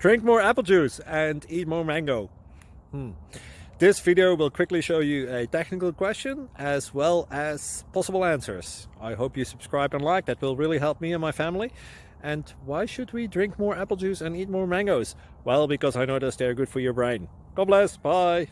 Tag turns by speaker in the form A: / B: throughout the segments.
A: Drink more apple juice and eat more mango. This video will quickly show you a technical question as well as possible answers. I hope you subscribe and like, that will really help me and my family. And why should we drink more apple juice and eat more mangoes? Well, because I noticed they're good for your brain. God bless, bye!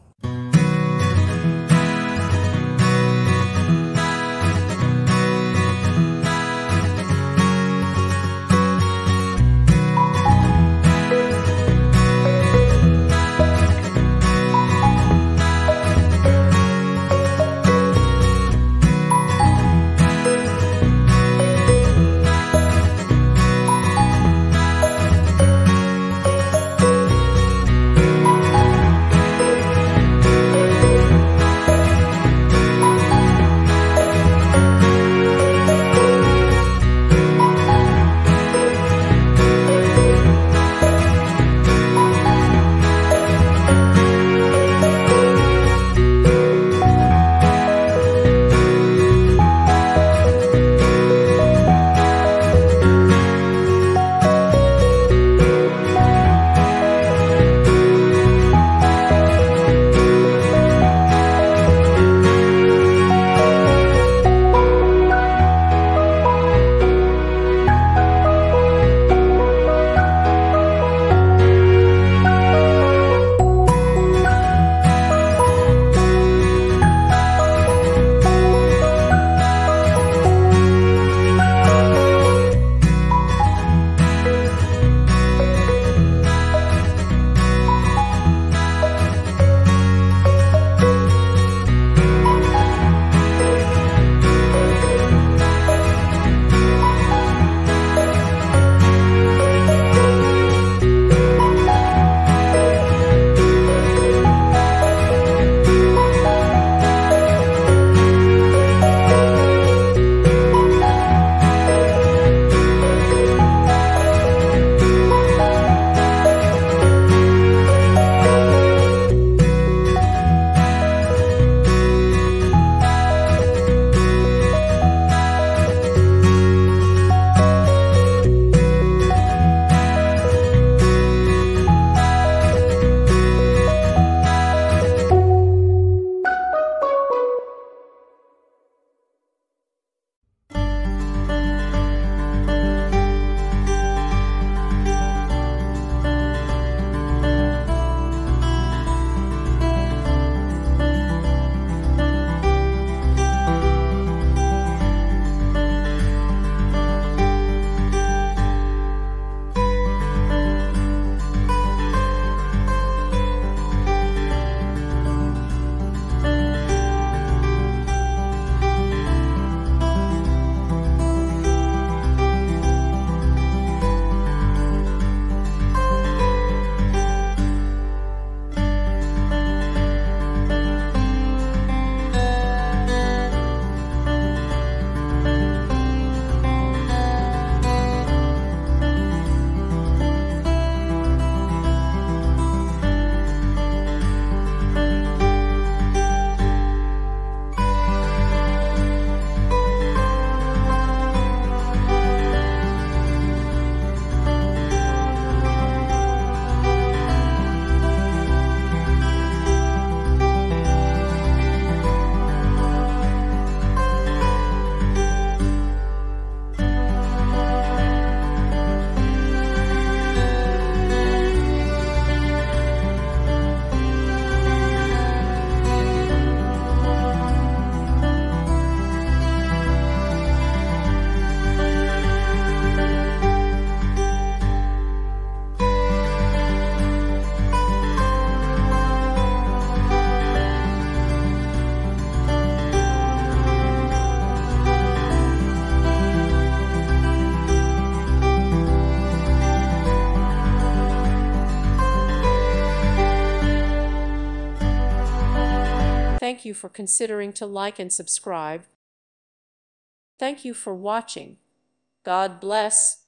B: Thank you for considering to like and subscribe. Thank you for watching. God bless.